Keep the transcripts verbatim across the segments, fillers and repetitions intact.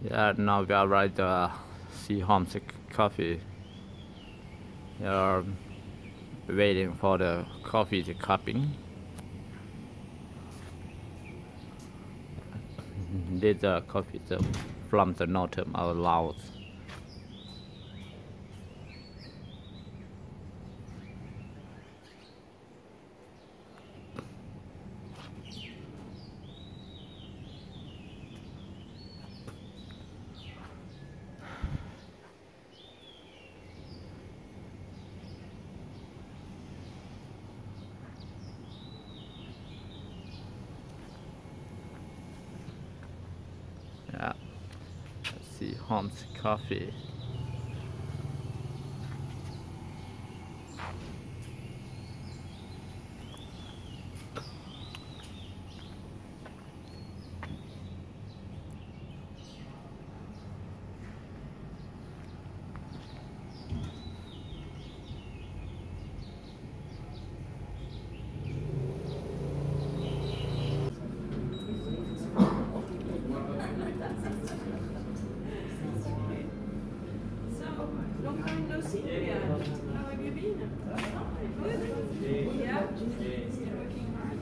Yeah, now we are at the Sea Homes Coffee. We are waiting for the coffee to cupping. This uh, coffee is from the northern of Laos. Yeah, Sea Homes Coffee. How have you been? Good? Yeah? Still working hard?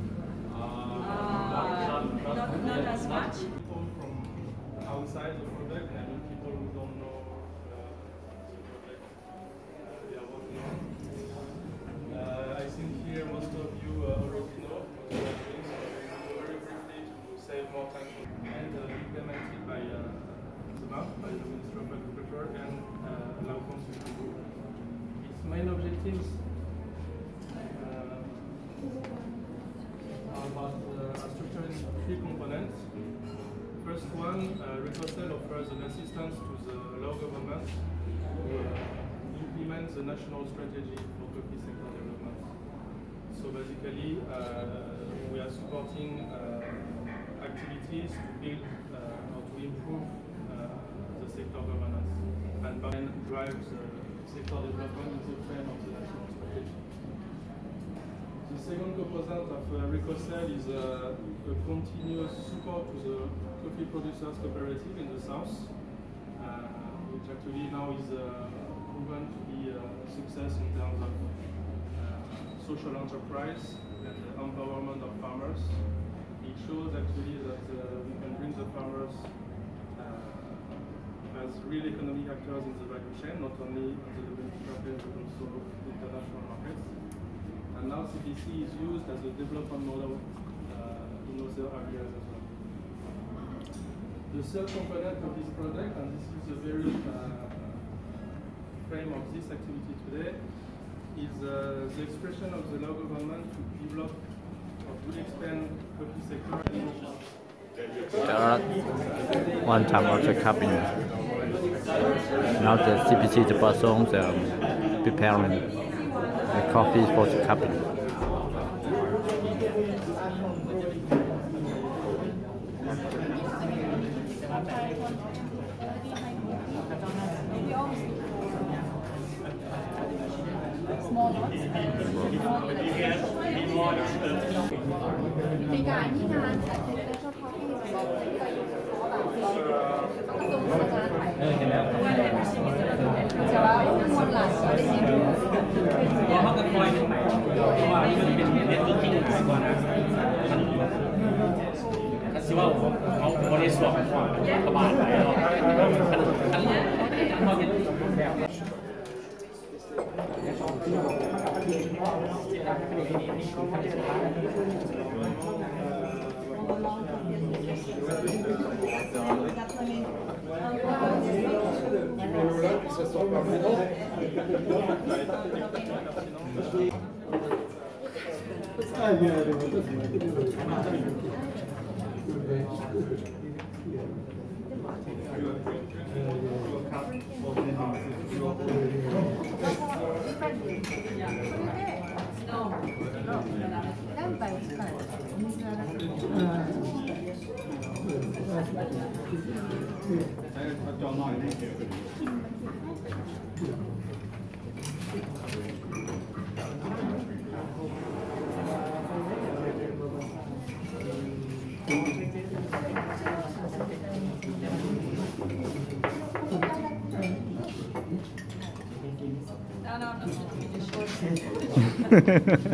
Uh, not, not as much? People from outside the project, and people who don't know uh, the project uh, we are working on. Uh, I think here most of you uh, already know what we are doing, so very briefly to save more time and uh, implemented by uh, the M A P, by the Ministry of Agriculture, and uh, Lao Consulting Group. Its main objectives uh, are about uh, are structured in three components. First one, uh, Recosel offers an assistance to the Lao government to uh, implement the national strategy for coffee sector development. So basically, uh, we are supporting uh, activities to build uh, or to improve uh, the sector governance and drive the sector development in the frame of the national strategy. The second component of uh, Recosel is uh, a continuous support to the coffee producers cooperative in the south, uh, which actually now is uh, proven to be a success in terms of uh, social enterprise and the empowerment of farmers. It shows actually that uh, we can bring the farmers uh, as real economic actors in the value chain, not only on the domestic market but also international markets. And now C B C is used as a development model uh, in other areas as well. The third component of this project, and this is the very uh, frame of this activity today, is uh, the expression of the Lao government to develop or to expand coffee sector. There are one time also cupping. Now the C P C the person um, preparing the coffee for the cupping. Small ones? มีการที่งานแต่เป็นเฉพาะที่เราไปอยู่เพราะแบบเราต้องกระทรวงการคลังเออเห็นแล้วแต่ว่าคนหลังก็ได้ยินเพราะเขาก็คอยนึกใหม่เพราะว่ามันเป็นเรื่องที่หลายกว่านะถ้าสิว่าเขาเขาบริสุทธิ์กระบาดไปแล้วขั้นขั้นเขาเป็นแบบ I don't know, I'm not going to be short.